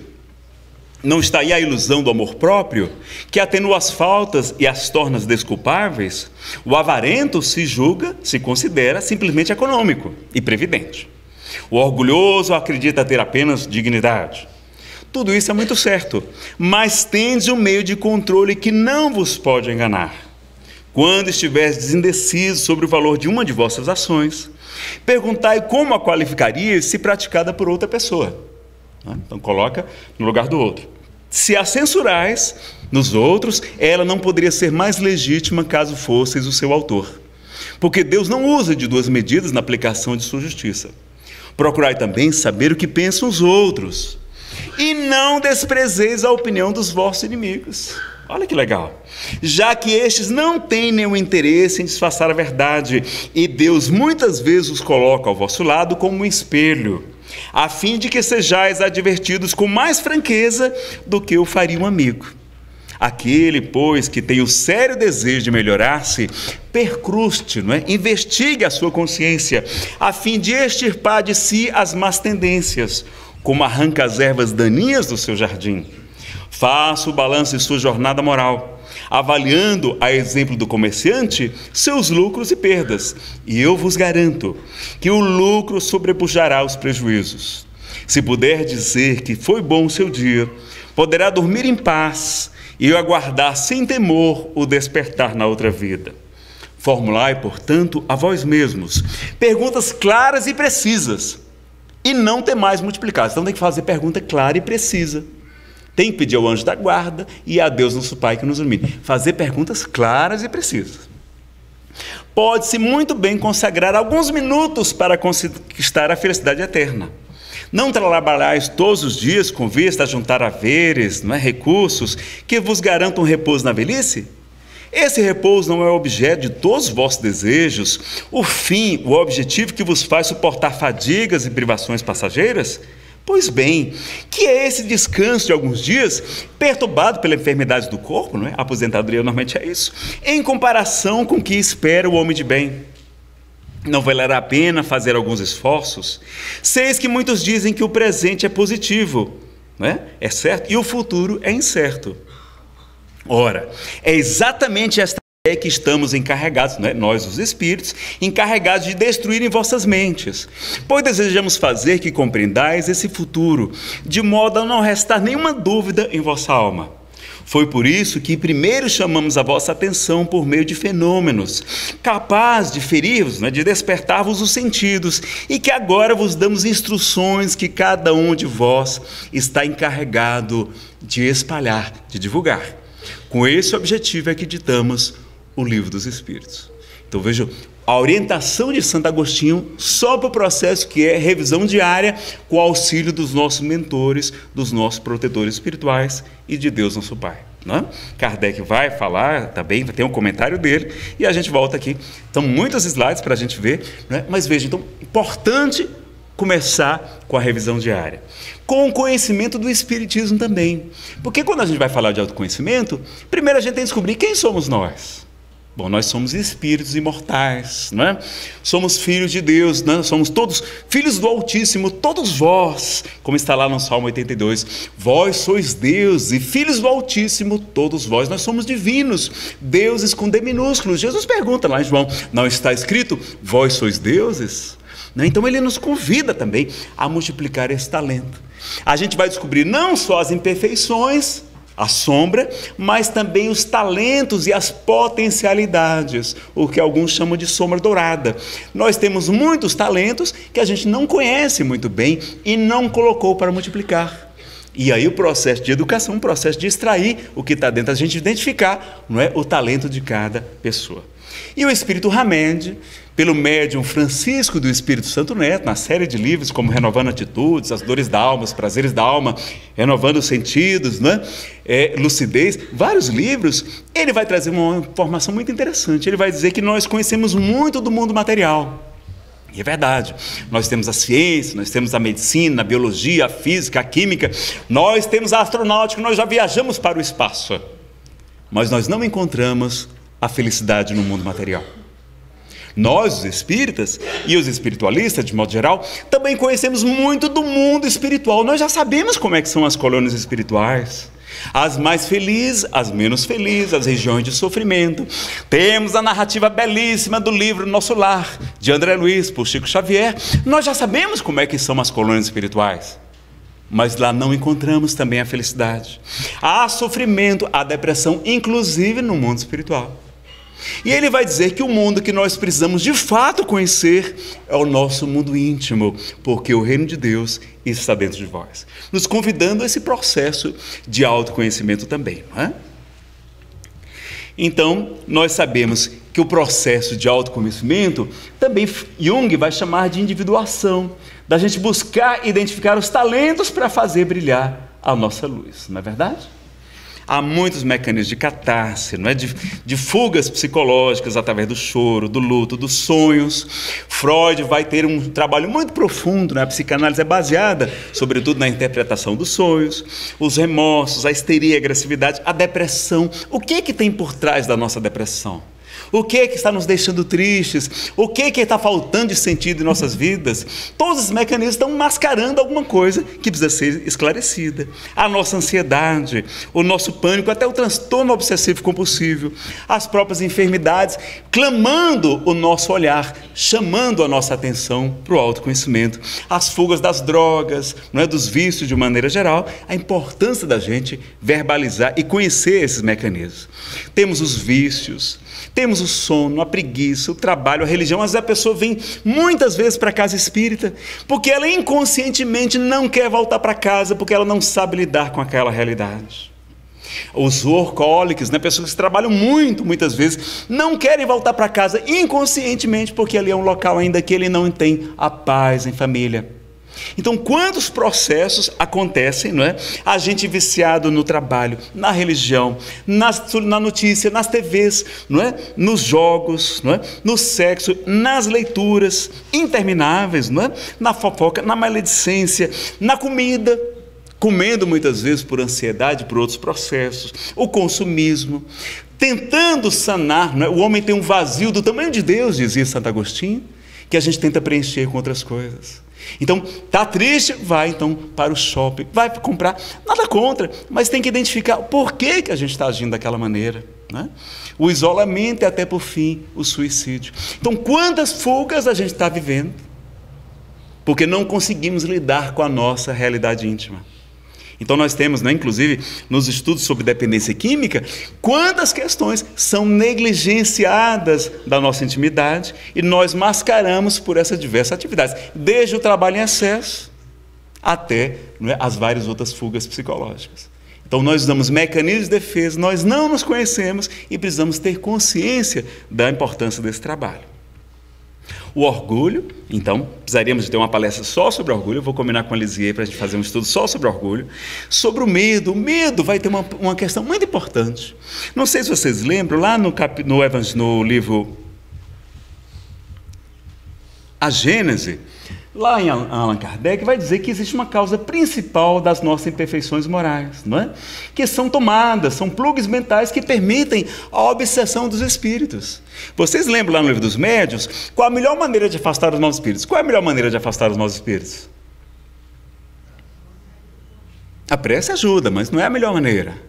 Não está aí a ilusão do amor próprio, que atenua as faltas e as torna desculpáveis? O avarento se julga, se considera simplesmente econômico e previdente. O orgulhoso acredita ter apenas dignidade. Tudo isso é muito certo, mas tendes um meio de controle que não vos pode enganar. Quando estiveres indeciso sobre o valor de uma de vossas ações, perguntai como a qualificaria se praticada por outra pessoa. Então coloca no lugar do outro. Se a censurais nos outros, ela não poderia ser mais legítima caso fosseis o seu autor. Porque Deus não usa de duas medidas na aplicação de sua justiça. Procurai também saber o que pensam os outros, e não desprezeis a opinião dos vossos inimigos. Olha que legal. Já que estes não têm nenhum interesse em disfarçar a verdade, e Deus muitas vezes os coloca ao vosso lado como um espelho, a fim de que sejais advertidos com mais franqueza do que o faria um amigo. Aquele, pois, que tem o sério desejo de melhorar-se, percruste, não é? Investigue a sua consciência, a fim de extirpar de si as más tendências, como arranca as ervas daninhas do seu jardim. Faça o balanço de sua jornada moral, avaliando, a exemplo do comerciante, seus lucros e perdas, e eu vos garanto que o lucro sobrepujará os prejuízos. Se puder dizer que foi bom o seu dia, poderá dormir em paz e aguardar sem temor o despertar na outra vida. Formulai, portanto, a vós mesmos perguntas claras e precisas, e não temais multiplicadas. Então tem que fazer pergunta clara e precisa. Tem que pedir ao anjo da guarda e a Deus nosso Pai que nos ilumine. Fazer perguntas claras e precisas. Pode-se muito bem consagrar alguns minutos para conquistar a felicidade eterna. Não trabalhais todos os dias com vista a juntar haveres, não é, recursos que vos garantam repouso na velhice? Esse repouso não é o objeto de todos os vossos desejos, o fim, o objetivo que vos faz suportar fadigas e privações passageiras? Pois bem, que é esse descanso de alguns dias, perturbado pela enfermidade do corpo, não é? A aposentadoria normalmente é isso, em comparação com o que espera o homem de bem. Não valerá a pena fazer alguns esforços? Seis que muitos dizem que o presente é positivo, não é? É certo, e o futuro é incerto. Ora, é exatamente esta ideia que estamos encarregados, não é? Nós, os espíritos, encarregados de destruir em vossas mentes, pois desejamos fazer que compreendais esse futuro, de modo a não restar nenhuma dúvida em vossa alma. Foi por isso que primeiro chamamos a vossa atenção por meio de fenômenos, capazes de ferir-vos, né, de despertar-vos os sentidos, e que agora vos damos instruções que cada um de vós está encarregado de espalhar, de divulgar. Com esse objetivo é que ditamos o Livro dos Espíritos. Então vejam, a orientação de Santo Agostinho só para o processo que é revisão diária com o auxílio dos nossos mentores, dos nossos protetores espirituais e de Deus nosso Pai. Não é? Kardec vai falar também, tem um comentário dele e a gente volta aqui. Então muitos slides para a gente ver, não é? Mas veja, então, importante começar com a revisão diária. Com o conhecimento do Espiritismo também. Porque quando a gente vai falar de autoconhecimento, primeiro a gente tem que descobrir quem somos nós. Bom, nós somos espíritos imortais, não é? Somos filhos de Deus, não é? Somos todos filhos do Altíssimo, todos vós, como está lá no Salmo 82, vós sois Deus e filhos do Altíssimo, todos vós, nós somos divinos, deuses com D minúsculos. Jesus pergunta lá em João, não está escrito, vós sois deuses? Não, então ele nos convida também a multiplicar esse talento. A gente vai descobrir não só as imperfeições, a sombra, mas também os talentos e as potencialidades, o que alguns chamam de sombra dourada. Nós temos muitos talentos que a gente não conhece muito bem e não colocou para multiplicar. E aí o processo de educação, um processo de extrair o que está dentro, a gente identificar, não é, o talento de cada pessoa. E o Espírito Hamed, pelo médium Francisco do Espírito Santo Neto, na série de livros como Renovando Atitudes, As Dores da Alma, Os Prazeres da Alma, Renovando os Sentidos, né? Lucidez, vários livros, ele vai trazer uma informação muito interessante. Ele vai dizer que nós conhecemos muito do mundo material. E é verdade, nós temos a ciência, nós temos a medicina, a biologia, a física, a química, nós temos a astronáutica, nós já viajamos para o espaço, mas nós não encontramos a felicidade no mundo material. Nós, os espíritas e os espiritualistas, de modo geral, também conhecemos muito do mundo espiritual. Nós já sabemos como é que são as colônias espirituais. As mais felizes, as menos felizes, as regiões de sofrimento. Temos a narrativa belíssima do livro Nosso Lar, de André Luiz, por Chico Xavier. Nós já sabemos como é que são as colônias espirituais. Mas lá não encontramos também a felicidade. Há sofrimento, há depressão, inclusive no mundo espiritual. E ele vai dizer que o mundo que nós precisamos de fato conhecer é o nosso mundo íntimo, porque o reino de Deus está dentro de vós, nos convidando a esse processo de autoconhecimento também, não é? Então, nós sabemos que o processo de autoconhecimento também Jung vai chamar de individuação, da gente buscar identificar os talentos para fazer brilhar a nossa luz, não é verdade? Há muitos mecanismos de catarse, não é? de fugas psicológicas através do choro, do luto, dos sonhos. Freud vai ter um trabalho muito profundo, né? A psicanálise é baseada, sobretudo, na interpretação dos sonhos, os remorsos, a histeria, a agressividade, a depressão. O que tem por trás da nossa depressão? O que está nos deixando tristes? O que está faltando de sentido em nossas vidas? Todos os mecanismos estão mascarando alguma coisa que precisa ser esclarecida. A nossa ansiedade, o nosso pânico, até o transtorno obsessivo compulsivo, as próprias enfermidades, clamando o nosso olhar, chamando a nossa atenção para o autoconhecimento. As fugas das drogas, não é, dos vícios de maneira geral, a importância da gente verbalizar e conhecer esses mecanismos. Temos os vícios, temos o sono, a preguiça, o trabalho, a religião. Às vezes a pessoa vem muitas vezes para a casa espírita porque ela inconscientemente não quer voltar para casa, porque ela não sabe lidar com aquela realidade. Os workaholics, né, pessoas que trabalham muito, muitas vezes, não querem voltar para casa inconscientemente porque ali é um local ainda que ele não tem a paz em família. Então, quantos processos acontecem, não é? A gente viciado no trabalho, na religião, na notícia, nas TVs, não é? Nos jogos, não é? No sexo, nas leituras intermináveis, não é? Na fofoca, na maledicência, na comida, comendo muitas vezes por ansiedade, por outros processos, o consumismo, tentando sanar, não é? O homem tem um vazio do tamanho de Deus, dizia Santo Agostinho, que a gente tenta preencher com outras coisas. Então, está triste? Vai então para o shopping, vai comprar, nada contra, mas tem que identificar por que a gente está agindo daquela maneira, né? O isolamento e até por fim o suicídio. Então, quantas fugas a gente está vivendo? Porque não conseguimos lidar com a nossa realidade íntima. Então nós temos, né, inclusive nos estudos sobre dependência química, quantas questões são negligenciadas da nossa intimidade e nós mascaramos por essas diversas atividades, desde o trabalho em excesso até, não é, as várias outras fugas psicológicas. Então nós usamos mecanismos de defesa, nós não nos conhecemos e precisamos ter consciência da importância desse trabalho. O orgulho, então, precisaríamos de ter uma palestra só sobre orgulho. Eu vou combinar com a Lisier para a gente fazer um estudo só sobre orgulho. Sobre o medo vai ter uma questão muito importante. Não sei se vocês lembram, lá no livro A Gênese, Lá em Allan Kardec vai dizer que existe uma causa principal das nossas imperfeições morais, não é? Que são tomadas, são plugs mentais que permitem a obsessão dos espíritos. Vocês lembram lá no Livro dos Médiuns, qual a melhor maneira de afastar os maus espíritos? Qual é a melhor maneira de afastar os maus espíritos? A prece ajuda, mas não é a melhor maneira.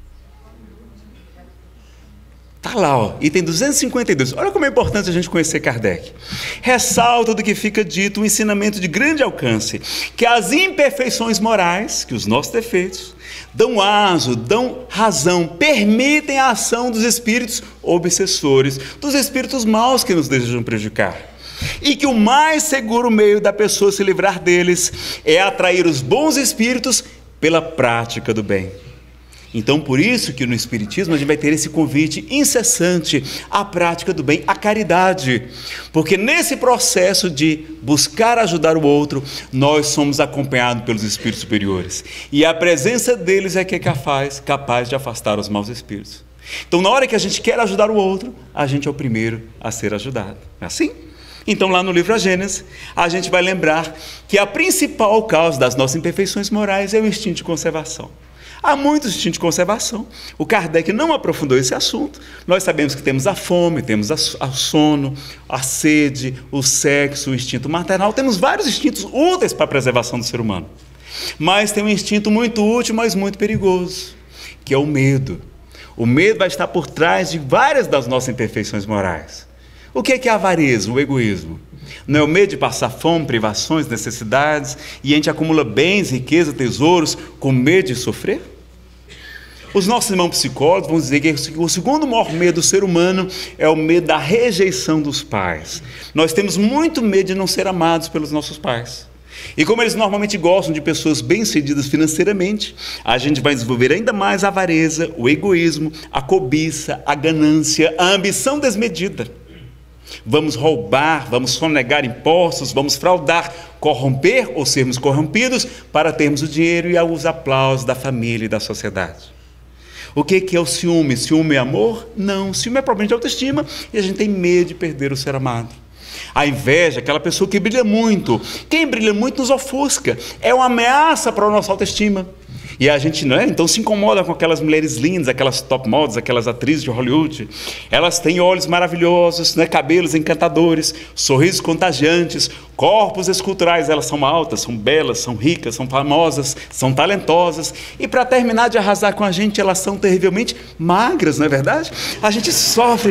Está lá, ó, item 252. Olha como é importante a gente conhecer Kardec. Ressalta do que fica dito um ensinamento de grande alcance, que as imperfeições morais, que os nossos defeitos, dão aso, dão razão, permitem a ação dos espíritos obsessores, dos espíritos maus que nos desejam prejudicar. E que o mais seguro meio da pessoa se livrar deles é atrair os bons espíritos pela prática do bem. Então, por isso que no Espiritismo a gente vai ter esse convite incessante à prática do bem, à caridade. Porque nesse processo de buscar ajudar o outro, nós somos acompanhados pelos espíritos superiores. E a presença deles é que é capaz de afastar os maus espíritos. Então, na hora que a gente quer ajudar o outro, a gente é o primeiro a ser ajudado. É assim? Então, lá no livro A Gênese, a gente vai lembrar que a principal causa das nossas imperfeições morais é o instinto de conservação. Há muitos instintos de conservação. O Kardec não aprofundou esse assunto. Nós sabemos que temos a fome, temos o sono, a sede, o sexo, o instinto maternal. Temos vários instintos úteis para a preservação do ser humano. Mas tem um instinto muito útil, mas muito perigoso, que é o medo. O medo vai estar por trás de várias das nossas imperfeições morais. O que é a avareza, o egoísmo? Não é o medo de passar fome, privações, necessidades, e a gente acumula bens, riqueza, tesouros, com medo de sofrer? Os nossos irmãos psicólogos vão dizer que o segundo maior medo do ser humano é o medo da rejeição dos pais. Nós temos muito medo de não ser amados pelos nossos pais. E como eles normalmente gostam de pessoas bem-sucedidas financeiramente, a gente vai desenvolver ainda mais a avareza, o egoísmo, a cobiça, a ganância, a ambição desmedida. Vamos roubar, vamos sonegar impostos, vamos fraudar, corromper ou sermos corrompidos para termos o dinheiro e os aplausos da família e da sociedade. O que é o ciúme? Ciúme é amor? Não, ciúme é problema de autoestima e a gente tem medo de perder o ser amado. A inveja, aquela pessoa que brilha muito, quem brilha muito nos ofusca, é uma ameaça para a nossa autoestima. E a gente, não é? Então se incomoda com aquelas mulheres lindas, aquelas top models, aquelas atrizes de Hollywood. Elas têm olhos maravilhosos, né? Cabelos encantadores, sorrisos contagiantes, corpos esculturais. Elas são altas, são belas, são ricas, são famosas, são talentosas. E para terminar de arrasar com a gente, elas são terrivelmente magras, não é verdade? A gente sofre.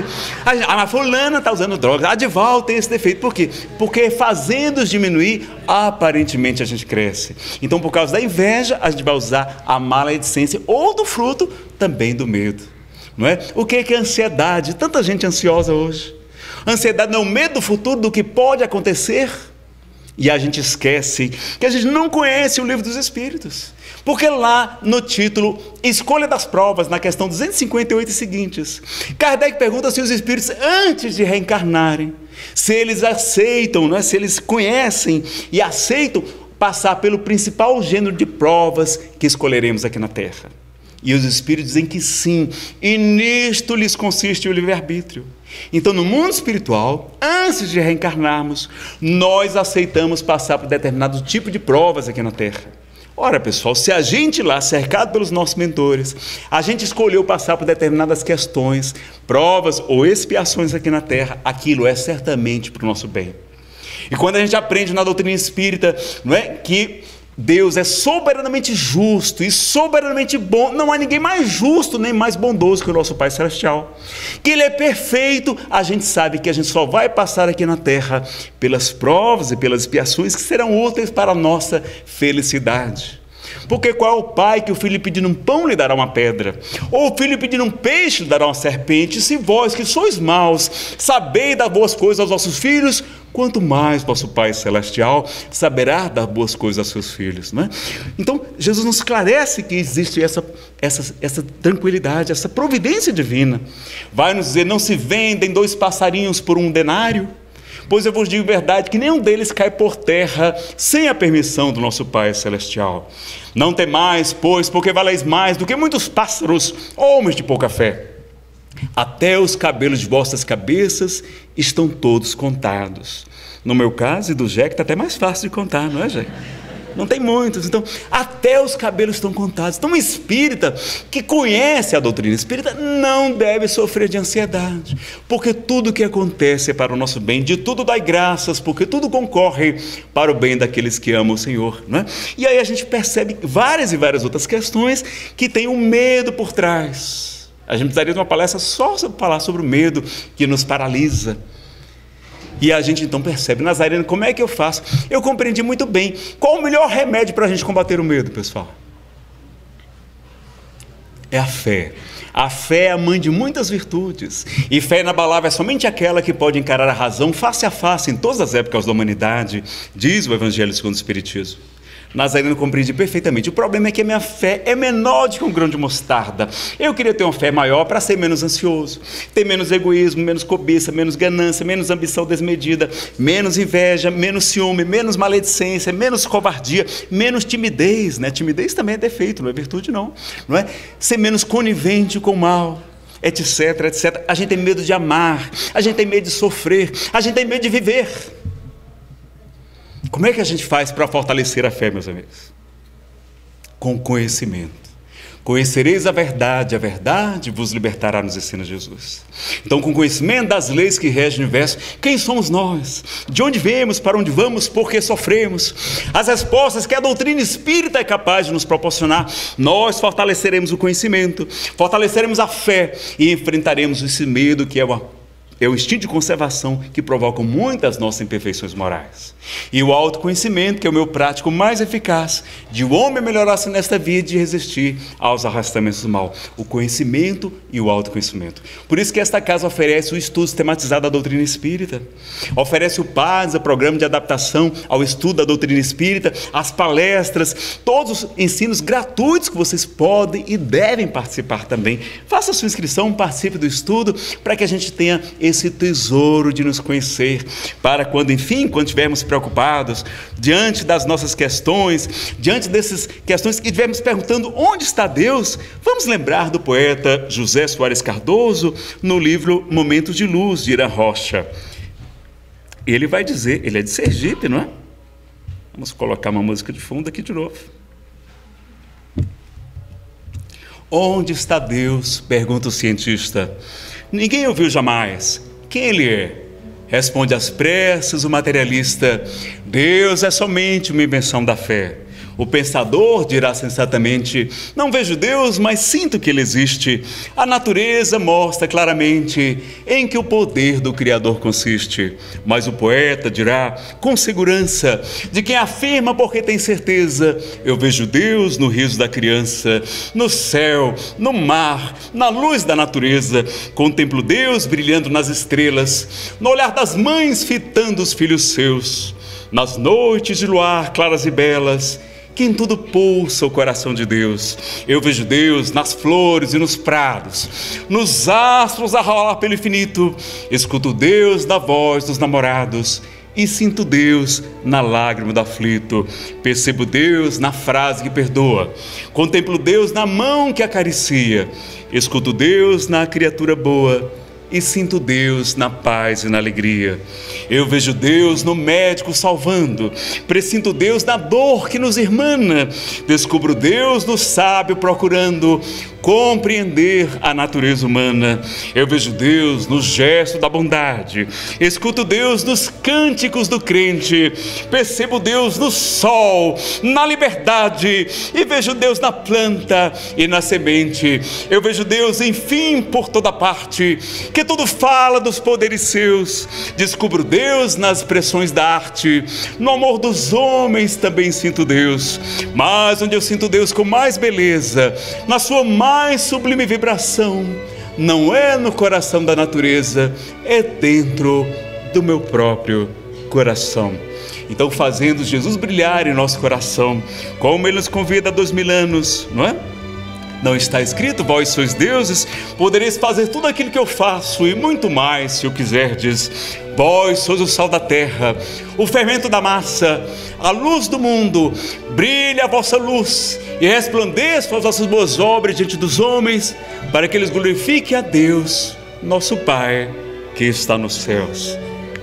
A fulana está usando drogas, a Dival tem esse defeito. Por quê? Porque fazendo-os diminuir, aparentemente a gente cresce. Então, por causa da inveja, a gente vai usar a maledicência ou do fruto também do medo, não é? O que é ansiedade? Tanta gente ansiosa hoje. Ansiedade não é o medo do futuro, do que pode acontecer, e a gente esquece que a gente não conhece o Livro dos Espíritos, porque lá no título Escolha das Provas, na questão 258 e seguintes, Kardec pergunta se os espíritos, antes de reencarnarem, se eles aceitam, não é? Se eles conhecem e aceitam passar pelo principal gênero de provas que escolheremos aqui na Terra. E os espíritos dizem que sim, e nisto lhes consiste o livre-arbítrio. Então, no mundo espiritual, antes de reencarnarmos, nós aceitamos passar por determinado tipo de provas aqui na Terra. Ora, pessoal, se a gente lá, cercado pelos nossos mentores, a gente escolheu passar por determinadas questões, provas ou expiações aqui na Terra, aquilo é certamente para o nosso bem. E quando a gente aprende na doutrina espírita, não é, que Deus é soberanamente justo e soberanamente bom, não há ninguém mais justo nem mais bondoso que o nosso Pai Celestial, que Ele é perfeito, a gente sabe que a gente só vai passar aqui na Terra pelas provas e pelas expiações que serão úteis para a nossa felicidade. Porque qual é o pai que o filho pedindo um pão lhe dará uma pedra? Ou o filho pedindo um peixe lhe dará uma serpente? Se vós que sois maus, sabeis dar boas coisas aos vossos filhos, quanto mais vosso Pai Celestial saberá dar boas coisas aos seus filhos, não é? Então, Jesus nos esclarece que existe essa tranquilidade, essa providência divina. Vai nos dizer, não se vendem 2 passarinhos por 1 denário? Pois eu vos digo a verdade, que nenhum deles cai por terra sem a permissão do nosso Pai Celestial. Não temais, pois, porque valeis mais do que muitos pássaros, homens de pouca fé. Até os cabelos de vossas cabeças estão todos contados. No meu caso e do Jack, está até mais fácil de contar, não é, Jack? Não tem muitos, então até os cabelos estão contados. Então um espírita que conhece a doutrina espírita não deve sofrer de ansiedade, porque tudo que acontece é para o nosso bem, de tudo dai graças, porque tudo concorre para o bem daqueles que amam o Senhor, não é? E aí a gente percebe várias e várias outras questões que tem um medo por trás. A gente precisaria de uma palestra só para falar sobre o medo que nos paralisa. E a gente então percebe, Nazareno, como é que eu faço? Eu compreendi muito bem. Qual o melhor remédio para a gente combater o medo, pessoal? É a fé. A fé é a mãe de muitas virtudes. E fé inabalável é somente aquela que pode encarar a razão face a face em todas as épocas da humanidade, diz o Evangelho segundo o Espiritismo. Nazareno compreende perfeitamente. O problema é que a minha fé é menor do que um grão de mostarda. Eu queria ter uma fé maior para ser menos ansioso, ter menos egoísmo, menos cobiça, menos ganância, menos ambição desmedida, menos inveja, menos ciúme, menos maledicência, menos covardia, menos timidez, né? Timidez também é defeito, não é virtude não é? Ser menos conivente com o mal, etc, etc. A gente tem medo de amar, a gente tem medo de sofrer, a gente tem medo de viver. Como é que a gente faz para fortalecer a fé, meus amigos? Com conhecimento. Conhecereis a verdade vos libertará, nos ensina Jesus. Então, com conhecimento das leis que regem o universo, quem somos nós? De onde viemos, para onde vamos, por que sofremos? As respostas que a doutrina espírita é capaz de nos proporcionar, nós fortaleceremos o conhecimento, fortaleceremos a fé e enfrentaremos esse medo que é o instinto de conservação que provoca muitas nossas imperfeições morais. E o autoconhecimento, que é o meu prático mais eficaz de o homem melhorar-se nesta vida e resistir aos arrastamentos do mal. O conhecimento e o autoconhecimento. Por isso que esta casa oferece o estudo sistematizado da doutrina espírita, oferece o PADS, o programa de adaptação ao estudo da doutrina espírita, as palestras, todos os ensinos gratuitos que vocês podem e devem participar também. Faça a sua inscrição, participe do estudo, para que a gente tenha esse tesouro de nos conhecer, para quando, enfim, quando estivermos preocupados, diante das nossas questões, diante dessas questões que estivermos perguntando onde está Deus, vamos lembrar do poeta José Soares Cardoso, no livro Momentos de Luz, de Irã Rocha. Ele vai dizer, ele é de Sergipe, não é? Vamos colocar uma música de fundo aqui de novo. Onde está Deus? Pergunta o cientista. Ninguém ouviu jamais. Quem ele é? Responde às pressas o materialista. Deus é somente uma invenção da fé. O pensador dirá sensatamente: não vejo Deus, mas sinto que Ele existe. A natureza mostra claramente em que o poder do Criador consiste. Mas o poeta dirá com segurança de quem afirma porque tem certeza: eu vejo Deus no riso da criança, no céu, no mar, na luz da natureza. Contemplo Deus brilhando nas estrelas, no olhar das mães fitando os filhos seus, nas noites de luar claras e belas, que em tudo pulsa o coração de Deus. Eu vejo Deus nas flores e nos prados, nos astros a rolar pelo infinito. Escuto Deus da voz dos namorados e sinto Deus na lágrima do aflito. Percebo Deus na frase que perdoa. Contemplo Deus na mão que acaricia. Escuto Deus na criatura boa e sinto Deus na paz e na alegria. Eu vejo Deus no médico salvando, pressinto Deus na dor que nos irmana, descubro Deus no sábio procurando compreender a natureza humana. Eu vejo Deus no gesto da bondade, escuto Deus nos cânticos do crente, percebo Deus no sol, na liberdade, e vejo Deus na planta e na semente. Eu vejo Deus, enfim, por toda parte, que tudo fala dos poderes seus. Descubro Deus nas expressões da arte, no amor dos homens também sinto Deus, mas onde eu sinto Deus com mais beleza, na sua mais sublime vibração, não é no coração da natureza, é dentro do meu próprio coração. Então, fazendo Jesus brilhar em nosso coração, como Ele nos convida há 2000 anos, não é? Não está escrito: vós sois deuses, podereis fazer tudo aquilo que eu faço e muito mais, se o quiserdes. Vós sois o sal da terra, o fermento da massa, a luz do mundo. Brilhe a vossa luz e resplandeçam as vossas boas obras diante dos homens, para que eles glorifiquem a Deus, nosso Pai, que está nos céus.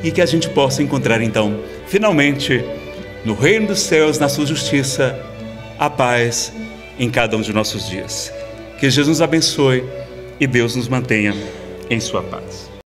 e que a gente possa encontrar então, finalmente, no reino dos céus, na sua justiça, a paz em cada um de nossos dias. Que Jesus nos abençoe e Deus nos mantenha em sua paz.